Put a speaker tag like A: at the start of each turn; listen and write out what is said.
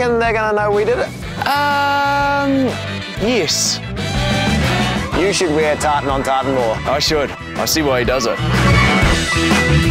A: reckon they're gonna know we did it?
B: Yes.
A: You should wear tartan on tartan more.
B: I should. I see why he does it.